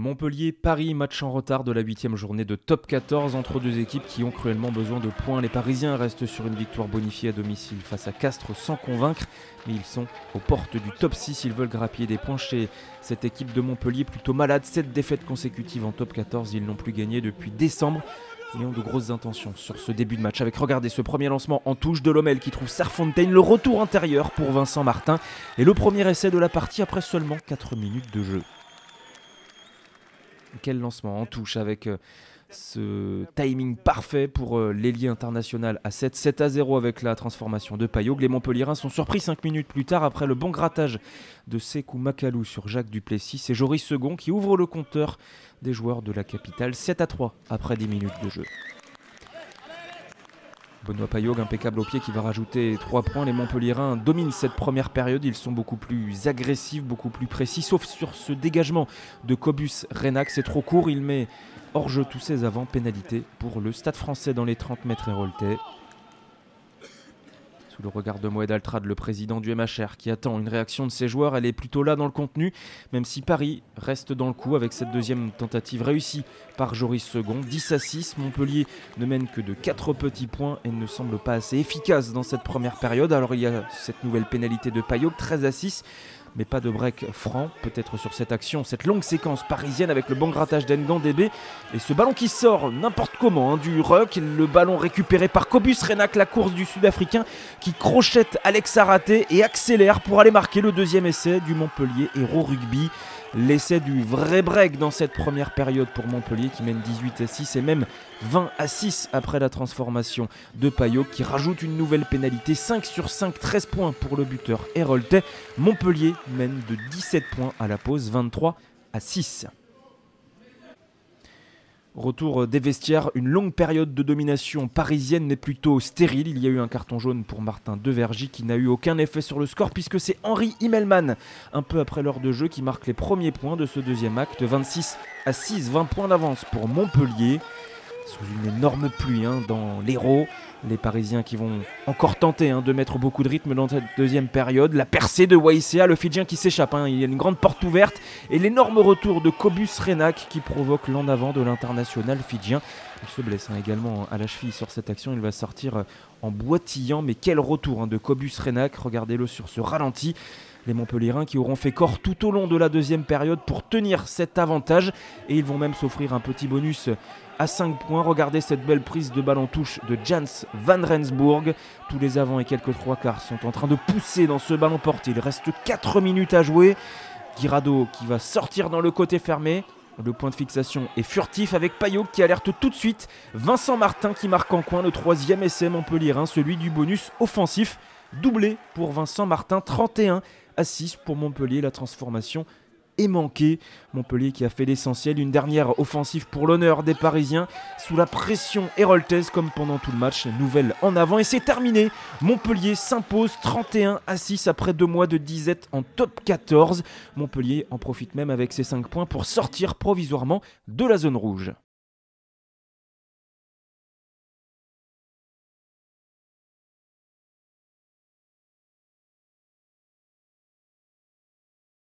Montpellier-Paris, match en retard de la 8e journée de top 14 entre deux équipes qui ont cruellement besoin de points. Les Parisiens restent sur une victoire bonifiée à domicile face à Castres sans convaincre, mais ils sont aux portes du top 6. Ils veulent grappiller des points chez cette équipe de Montpellier plutôt malade. 7 défaites consécutives en top 14, ils n'ont plus gagné depuis décembre. Ils ont de grosses intentions sur ce début de match avec, regardez, ce premier lancement en touche de Lomel qui trouve Serfontaine, le retour intérieur pour Vincent Martin et le premier essai de la partie après seulement 4 minutes de jeu. Quel lancement en touche avec ce timing parfait pour l'ailier international à 7-0 avec la transformation de Payog. Les Montpelliérains sont surpris 5 minutes plus tard après le bon grattage de Sékou Makalou sur Jacques Duplessis. C'est Joris Second qui ouvre le compteur des joueurs de la capitale, 7-3 après 10 minutes de jeu. Benoît Payog, impeccable au pied, qui va rajouter 3 points. Les Montpelliérains dominent cette première période. Ils sont beaucoup plus agressifs, beaucoup plus précis, sauf sur ce dégagement de Cobus Reynac. C'est trop court, il met hors jeu tous ses avants. Pénalité pour le Stade Français dans les 30 mètres héroltais. Sous le regard de Moed Altrad, le président du MHR, qui attend une réaction de ses joueurs. Elle est plutôt là dans le contenu, même si Paris reste dans le coup avec cette deuxième tentative réussie par Joris Second. 10-6, Montpellier ne mène que de 4 petits points et ne semble pas assez efficace dans cette première période. Alors il y a cette nouvelle pénalité de Payog, 13-6. Mais pas de break franc, peut-être sur cette action, cette longue séquence parisienne avec le bon grattage d'Ngandébé. Et ce ballon qui sort n'importe comment du ruck, le ballon récupéré par Cobus Reynac, la course du Sud-Africain qui crochette Alex Araté et accélère pour aller marquer le deuxième essai du Montpellier Héros Rugby. L'essai du vrai break dans cette première période pour Montpellier qui mène 18-6 et même 20-6 après la transformation de Payog qui rajoute une nouvelle pénalité. 5 sur 5, 13 points pour le buteur héroltais. Montpellier mène de 17 points à la pause, 23-6. Retour des vestiaires, une longue période de domination parisienne mais plutôt stérile. Il y a eu un carton jaune pour Martin Devergy qui n'a eu aucun effet sur le score puisque c'est Henri Himmelmann, un peu après l'heure de jeu, qui marque les premiers points de ce deuxième acte. 26-6, 20 points d'avance pour Montpellier. Sous une énorme pluie dans l'Hérault. Les Parisiens qui vont encore tenter de mettre beaucoup de rythme dans cette deuxième période. La percée de Waïséa, le Fidjien qui s'échappe. Il y a une grande porte ouverte. Et l'énorme retour de Cobus Reynac qui provoque l'en avant de l'international fidjien. Il se blesse également à la cheville sur cette action. Il va sortir en boitillant. Mais quel retour de Cobus Reynac. Regardez-le sur ce ralenti. Les Montpelliérains qui auront fait corps tout au long de la deuxième période pour tenir cet avantage. Et ils vont même s'offrir un petit bonus à 5 points. Regardez cette belle prise de ballon touche de Jans van Rensburg. Tous les avants et quelques trois quarts sont en train de pousser dans ce ballon porté. Il reste 4 minutes à jouer. Guirado qui va sortir dans le côté fermé. Le point de fixation est furtif avec Payog qui alerte tout de suite. Vincent Martin qui marque en coin le troisième essai montpelliérain, celui du bonus offensif. Doublé pour Vincent Martin, 31-6 pour Montpellier. La transformation est manquée. Montpellier qui a fait l'essentiel. Une dernière offensive pour l'honneur des Parisiens sous la pression héroltaise comme pendant tout le match. Nouvelle en avant et c'est terminé. Montpellier s'impose 31-6 après 2 mois de disette en top 14. Montpellier en profite même avec ses 5 points pour sortir provisoirement de la zone rouge.